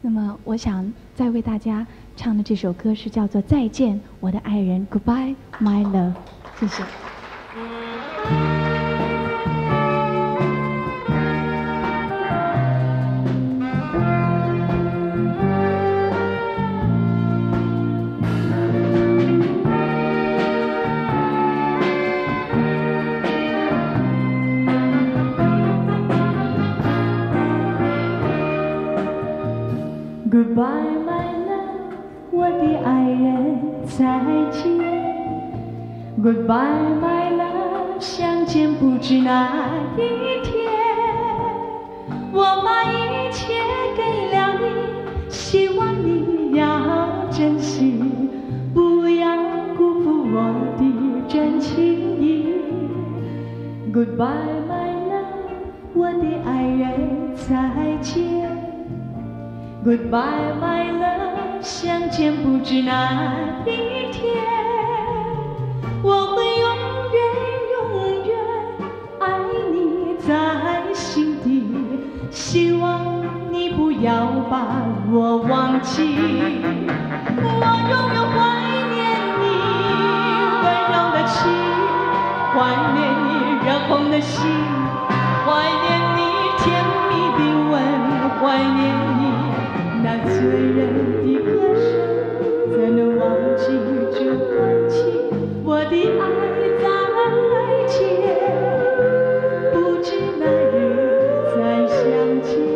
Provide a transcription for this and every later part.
那么，我想再为大家唱的这首歌是叫做《再见，我的爱人》，Goodbye, my love。谢谢。 Goodbye, my love， 我的爱人，再见。Goodbye, my love， 相见不知哪一天。我把一切给了你，希望你要珍惜，不要辜负我的真情意。Goodbye, my love， 我的爱人，再见。Goodbye, my love， 相见不知哪一天。我会永远爱你在心底，希望你不要把我忘记。我永远怀念你温柔的情，怀念你热红的心，怀念你甜蜜的吻，怀念你那醉人的歌声，怎能忘记这段情？我的爱再见，不知哪日再相见。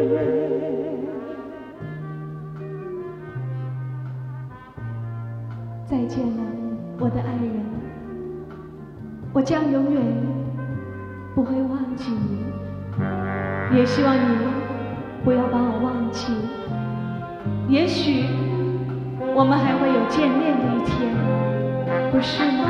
再见了，我的爱人，我将永远不会忘记你，也希望你不要把我忘记。也许我们还会有见面的一天，不是吗？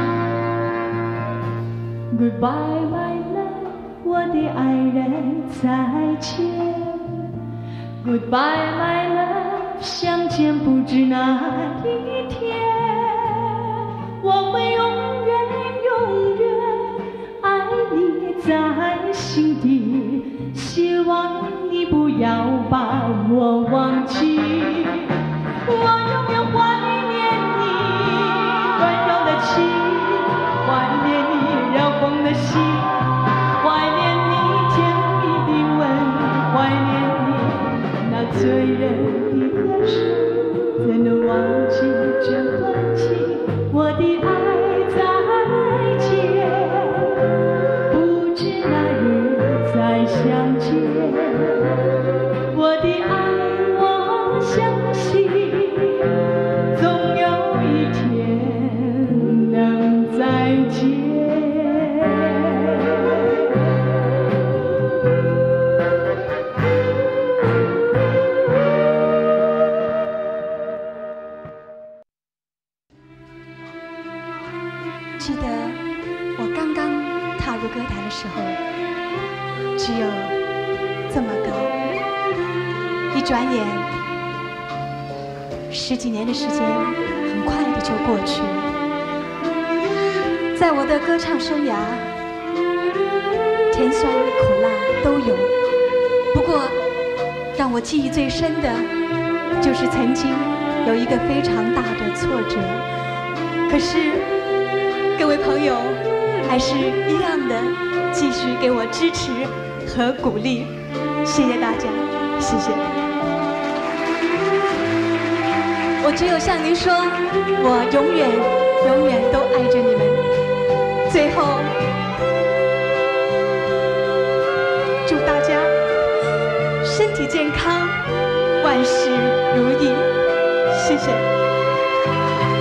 Goodbye, my love， 我的爱人，再见。Goodbye, my love， 相见不知哪一天。我会永远爱你在心底，希望你不要把我忘记。我永远怀念你温柔的情，怀念你热红的心，怀念你甜蜜的吻，怀念你那醉人的歌声，怎能忘记这段情？我的爱再见，不知哪日再相见。我的爱，我相信总有一天能再见。 记得我刚刚踏入歌坛的时候，只有这么高，一转眼10几年的时间很快的就过去了。在我的歌唱生涯，甜酸苦辣都有，不过让我记忆最深的就是曾经有一个非常大的挫折，可是各位朋友还是一样的继续给我支持和鼓励，谢谢大家，谢谢。我只有向您说，我永远都爱着你们。最后，祝大家身体健康，万事如意，谢谢。